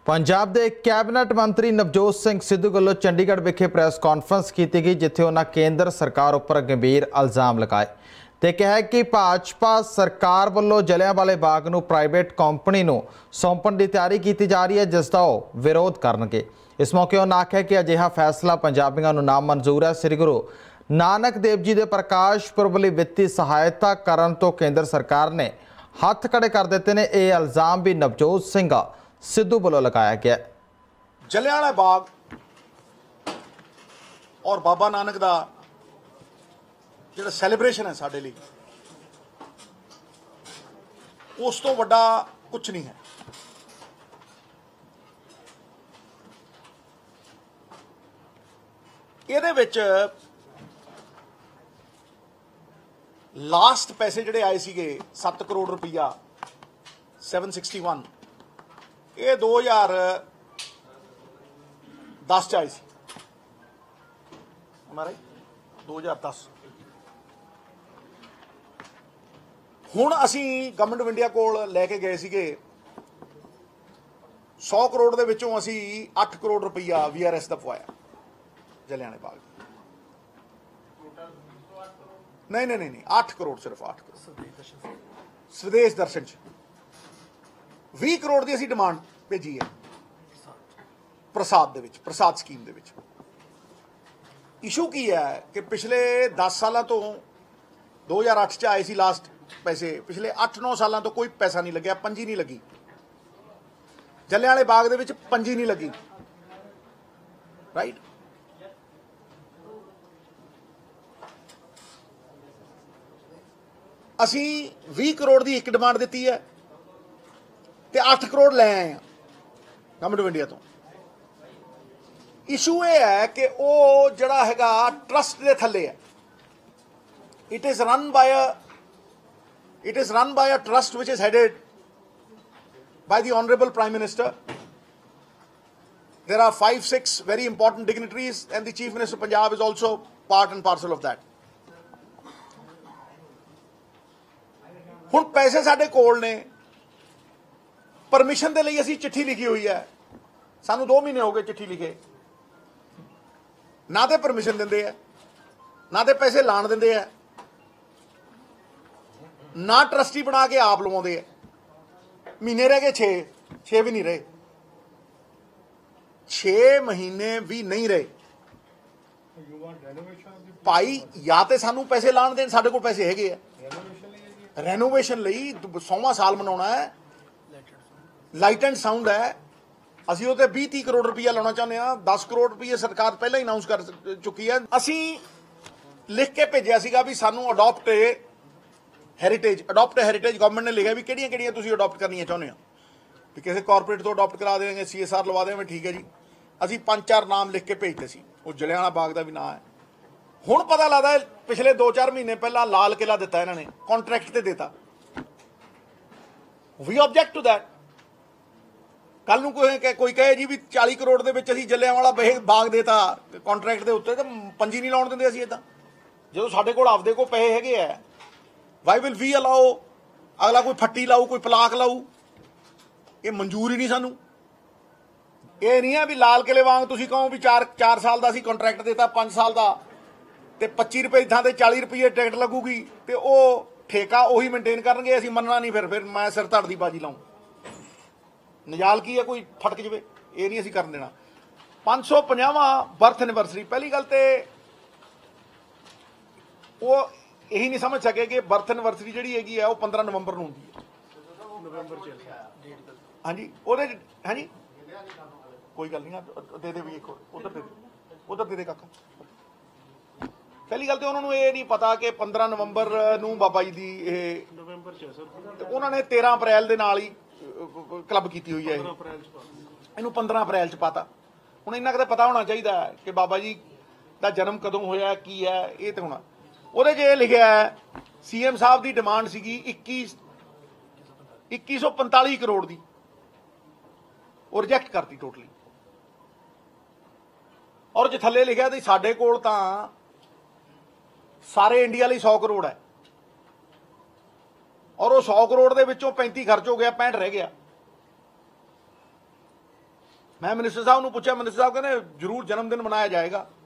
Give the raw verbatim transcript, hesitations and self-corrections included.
पंजाब के कैबिनेट मंत्री नवजोत सिंह सिद्धू वालों चंडीगढ़ विखे प्रेस कॉन्फ्रेंस की गई, जिथे उन्होंने केंद्र सरकार उपर गंभीर इल्जाम लगाए तो कहा कि भाजपा सरकार वालों जलियांवाले बाग नूं प्राइवेट कंपनी नूं सौंपण की तैयारी की जा रही है, जिसका वो विरोध करनगे। इस मौके उन्होंने आख्या कि अजिहा फैसला पंजाबियों नूं ना मंजूर है। श्री गुरु नानक देव जी के प्रकाश पुरब लई वित्ती सहायता करन तो केंद्र सरकार ने हथ खड़े कर दिते ने। यह इल्जाम भी नवजोत सिंह सिद्धू वालों लगाया गया। जलियांवाला बाग और बाबा नानक दा जिहड़ा सैलीब्रेशन है साडे लई, उस तो वड्डा कुछ नहीं है। इहदे विच लास्ट पैसे जिहड़े आए सीगे सत्त करोड़ रुपया सैवन सिक्सटी वन, ये दो हज़ार दस च आई सी। हमारा दो हज़ार दस हुण असी गवर्नमेंट ऑफ इंडिया कोल लैके गए सीगे सौ करोड़ दे विचों असी अठ करोड़ रुपया वी आर एस का पवाया जलियांवाले बाग। नहीं नहीं नहीं नहीं अठ करोड़, सिर्फ अठ करोड़ स्वदेश दर्शन च बीस करोड़ की असी डिमांड भेजी है प्रसाद दे विच, प्रसाद स्कीम दे विच। इशू की है कि पिछले दस साल तो दो हज़ार अठ च आए सी लास्ट पैसे, पिछले अठ नौ सालों तो कोई पैसा नहीं लग्या, पंजी नहीं लगी जलियांवाले बाग दे विच, पंजी नहीं लगी। राइट, असी बीस करोड़ की एक डिमांड दी है ते अठ करोड़ लै आए हैं गवर्नमेंट ऑफ इंडिया तो। इशू यह है कि वो जड़ा हैगा ट्रस्ट के थले है। It is run by a it is run by a trust which is headed by the honourable prime minister. There are five six very important dignitaries and the chief minister Punjab is also part and parcel of that. हुण पैसे साडे कोल ने, permission के लिए असी चिट्ठी लिखी हुई है, सानू दो महीने हो गए चिट्ठी लिखे, ना तो परमिशन देंदे है, ना तो पैसे लाण देंदे है, ना ट्रस्टी बना के आप लवाउंदे है। महीने रह गए छे, छे भी नहीं रहे, छे महीने भी नहीं रहे भाई। या तो सानू पैसे लाण देण, साडे कोल पैसे हैगे है, रेनोवेशन लई सौवां साल मनाउणा है, लाइट एंड साउंड है, असी वो बीस तीस करोड़ रुपया लाना चाहते हैं। दस करोड़ रुपये सरकार पहले ही अनाउंस कर चुकी है। असी लिख के भेजा सीगा भी सानू adopt heritage, adopt heritage government ने लिखा भी किहड़ियां किहड़ियां तुसीं अडॉप्ट करनियां चाहुंदे हो, भी किसी कॉरपोरेट तो अडॉप्ट करा देंगे, सी एस आर लवा देंगे, ठीक है जी। असी पांच चार नाम लिख के भेजते सी, वो जलियांवाला बाग का भी नाम है। हुण पता लगता है पिछले दो चार महीने पहला लाल किला दिता इन्होंने, कॉन्ट्रैक्ट ते देता। We object to that. कल नूं कोई कोई कहे जी भी चालीस करोड़ के विच असीं जलियांवाला बाग देता कॉन्ट्रैक्ट के उत्ते, तो पंजी नहीं लाउण दिंदे असीं। इदां जो साडे कोल आपदे कोल पैसे हैगे है, वाई विल वी अलाओ अगला कोई फट्टी लाऊ, कोई पलाक लाऊ? ये मंजूर ही नहीं सानू। ये नहीं है भी लाल किले वांग तुसीं कहो भी चार चार साल का असीं कॉन्ट्रैक्ट देता, पांच साल का ते पच्ची रुपए की थां ते चाली रुपये टिकट लगूगी, तो वो ठेका उही मेनटेन करनगे, असीं मनना नहीं। फिर फिर मैं सिर धड़ दी बाजी लाऊं, नजाल की है कोई फटक जाए, ये नहीं असीं करन देना। पांच सौ पचासवां बर्थ एनिवर्सरी, पहली गल तो वो यही नहीं समझ सके कि बर्थ एनिवर्सरी जिहड़ी हैगी है वो पंद्रह नवंबर नूं हुंदी है। हाँ जी, वो हाँ जी, कोई गल नहीं, दे दे भी एक उधर दे उधर दे दे काका। पहली गल तो उन्होंने ये नहीं पता कि पंद्रह नवंबर नूं बाबा जी की उन्होंने तेरह अप्रैल के नाल ही क्लब की हुई है, इनू पंद्रह अप्रैल च पाता। हुण इन्ना कदे पता होना चाहिए कि बाबा जी का जन्म कदों होया, की है, ये तो होना। वो जे लिखा है सी एम साहब की डिमांड सी इक्की इक्की सौ पंताली करोड़ की, वो रिजैक्ट करती टोटली। और जो थले लिखा तो साडे कोल तां सारे इंडिया लिए सौ करोड़ है, और वो सौ करोड़ के विचों पैंती खर्च हो गया, पैंठ रह गया। मैं मिनिस्टर साहब ਨੂੰ ਪੁੱਛਿਆ, ਮਿनिस्टर ਸਾਹਿਬ ਕਹਿੰਦੇ ਜ਼ਰੂਰ ਜਨਮ ਦਿਨ ਮਨਾਇਆ ਜਾਏਗਾ।